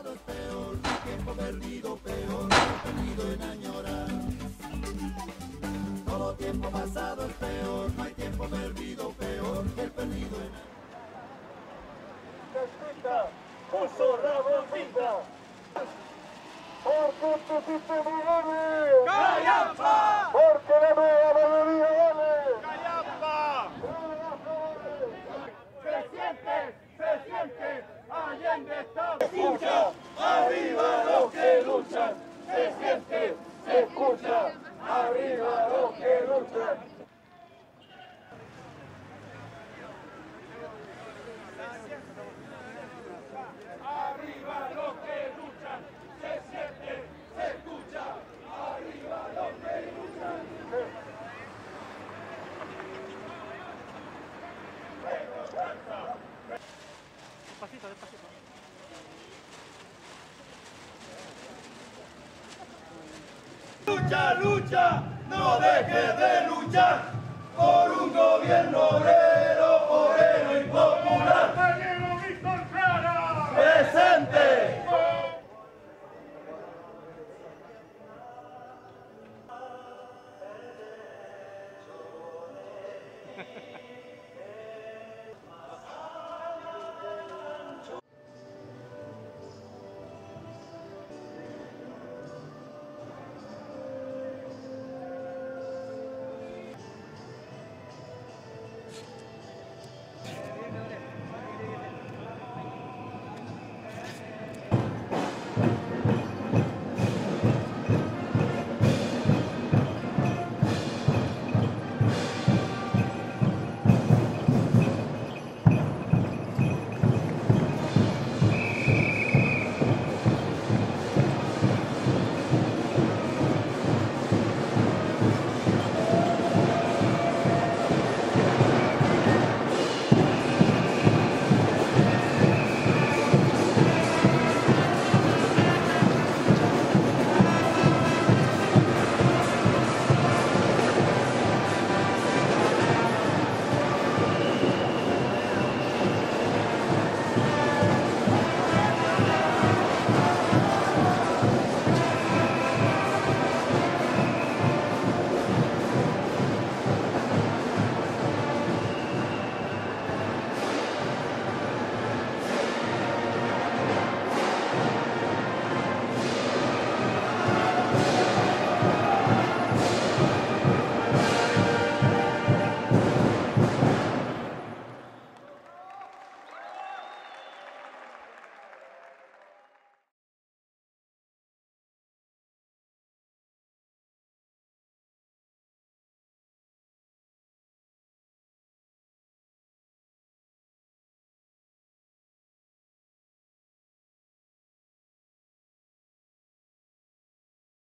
pasado es peor, no hay tiempo perdido peor, el perdido en añorar. Todo tiempo pasado es peor, no hay tiempo perdido peor, el perdido en añorar. Puso Raboncita, porque tu sistema vale, ¡Callampa! porque la nueva mayoría vale, ¡Callampa! Se siente, Allende está. se escucha, arriba los que luchan, se siente, se escucha, arriba los que luchan. Arriba los que luchan, se siente, se escucha. Arriba los que luchan. Despacito, despacito. Lucha, lucha, no dejes de luchar por un gobierno obrero y popular.